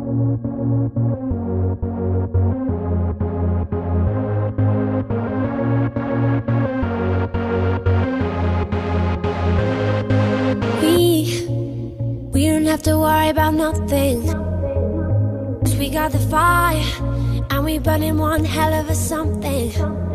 We don't have to worry about nothing, 'cause we got the fire, and we burning one hell of a something.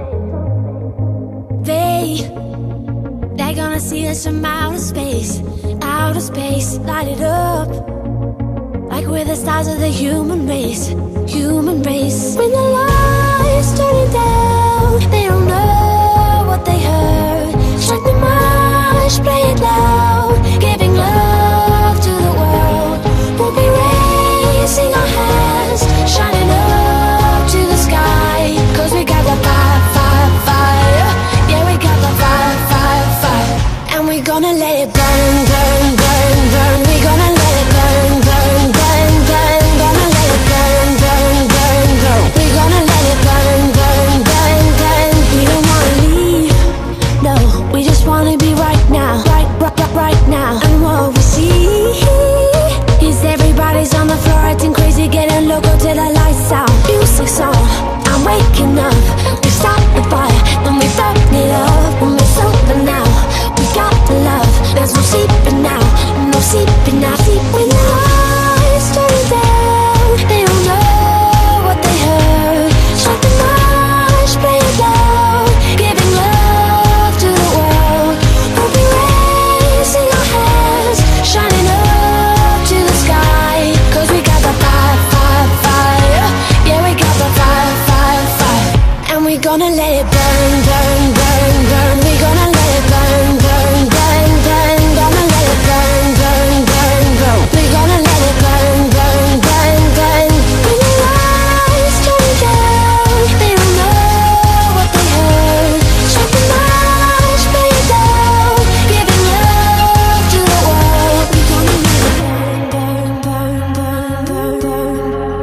They're gonna see us from outer space, light it up, like we're the stars of the human race, When the lights turning down, they don't know what they heard. Strike the march, play it loud, giving love to the world. We'll be raising our hands, shining up to the sky, 'cause we got the fire, fire, fire. Yeah, we got the fire, fire, fire. And we're gonna let it burn, burn, burn, burn. We're gonna let it burn, burn, burn, burn. Gonna let it burn, burn, burn, burn. We're gonna let it burn, burn, burn, burn. We don't wanna leave, no, we just wanna be right now, right now. And what we see is everybody's on the floor acting crazy, getting loco till the lights out. Music's on, I'm waking up. We start the fire, then we burn it up. When we're sober now, we got the love. There's no sleeping now, no sleeping now. When the lights turn down, they don't know what they heard. Strike the march, play it loud, giving love to the world. We'll be raising our hands, shining up to the sky, 'cause we got the fire, fire, fire. Yeah, we got the fire, fire, fire. And we're gonna let it burn, burn, burn, burn. We're gonna let it burn, burn, burn, burn. Gonna let it burn, burn, burn, burn. We're gonna let it burn, burn, burn, burn. When the lights turn down, they don't know what they heard. Strike the march, play it loud, giving love to the world. We're gonna let it burn, burn, burn, burn, burn,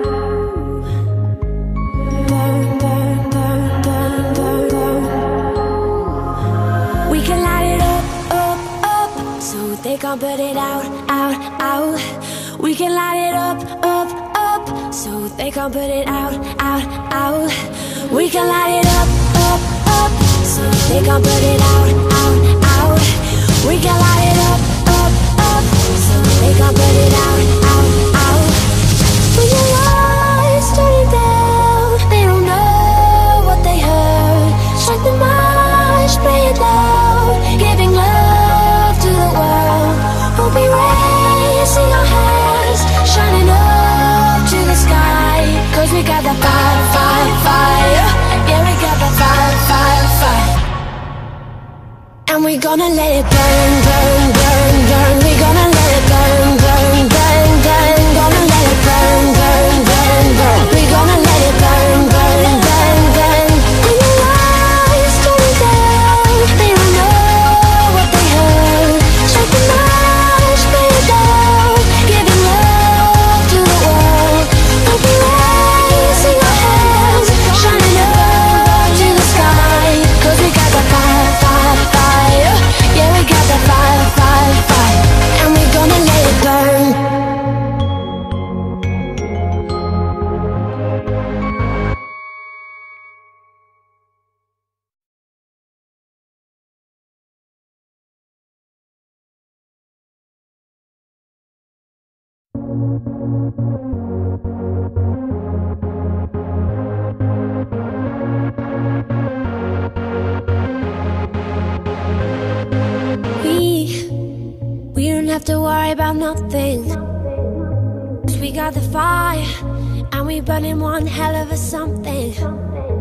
burn, burn, burn, burn, burn, burn. We can light it up, up, up, so they can't put it out, out, out. We can light it up, up, up, so they can't put it out, out, out. We can light it up, up, up, so they can't put it out, out, out. We can light it up, up, up, so they can't put it out, out, out. When the lights turn down, they don't know what they heard. Strike the march, play it loud, giving love to the world. We'll be raising our hands, shining up to the sky, 'cause we got the fire, fire, fire. Yeah, we got the fire, fire, fire. And we're gonna let it burn, burn, burn, burn. We're gonna let it burn, burn, burn, burn. Gonna let it burn, burn, burn, burn. We're gonna let it burn, burn, burn, burn. When the lights turn down, they don't know what they heard. Strike the march, play it loud, giving love to the world. We'll be raising our hands, shining up to the sky, 'cause we got the fire, fire, fire. Yeah, we got the fire, fire, fire. And we're gonna let it burn. We don't have to worry about nothing, 'cause we got the fire, and we burning one hell of a something.